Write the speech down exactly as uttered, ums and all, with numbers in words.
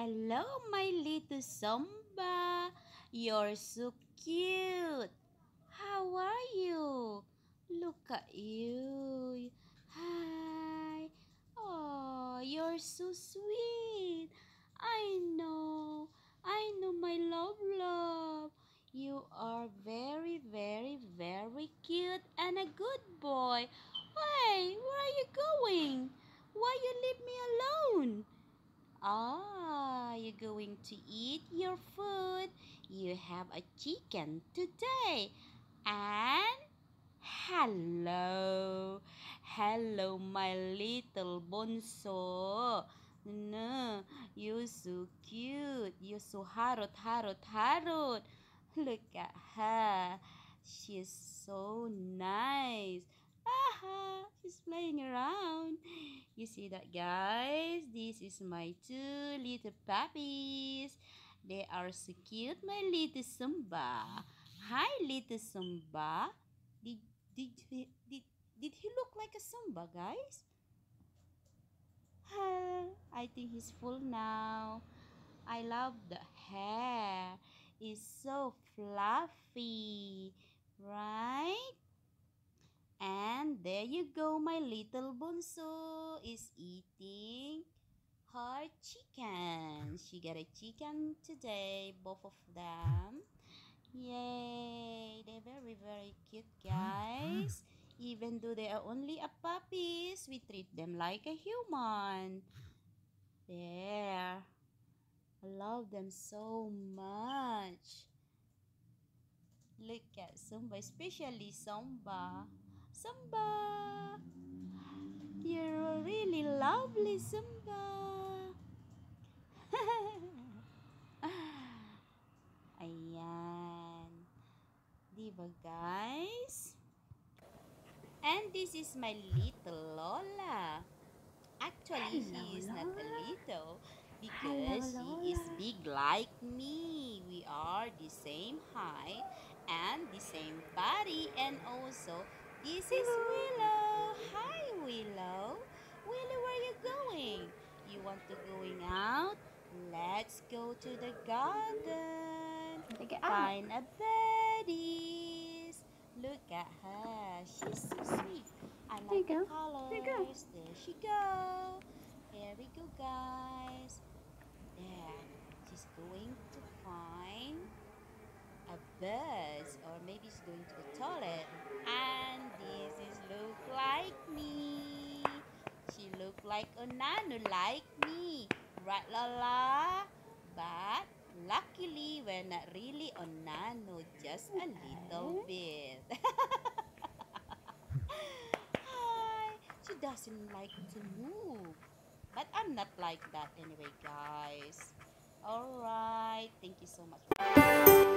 Hello, my little Samba. You're so cute. How are you? Look at you. Hi. Oh, you're so sweet. I know. I know, my love, love. You are very, very, very cute and a good boy. Hey, where are you going? Why you leave me alone? Ah, you're going to eat your food. You have a chicken today. And hello. Hello, my little bonso. No, you're so cute. You're so harot, harot, harot. Look at her. She's so nice. Aha, she's playing around. You see that, guys? This is my two little puppies. They are so cute, my little Samba. Hi, little Samba. Did did he, did did he look like a Samba, guys? Huh, I think he's full now. I love the hair. It's so fluffy, right? And there you go, my little Bunso is eating her chicken. She got a chicken today, both of them. Yay! They're very, very cute, guys. Even though they are only a puppies, we treat them like a human. There. I love them so much. Look at Samba, especially Samba. Samba! You're really lovely, Samba. Ayan. Diba, guys? And this is my little Lola. Actually, Hello, she is not a Lola. little because Hello, she is Lola. big like me. We are the same height and the same body. And also, this is Hello. Willow. Hi, Willow. Willow, where are you going? You want to going out? Let's go to the garden. Take it out. Find a buddies. Look at her. She's so sweet. I There you like the go. There you go. colors. There she go. Here we go, guys. There. She's going to find a bus, or maybe she's going to the toilet. And this is look like me. She look like a nano like me. Right, Lola? But luckily, we're not really on nano, just a little Okay. bit. Hi. She doesn't like to move. But I'm not like that anyway, guys. Alright. Thank you so much.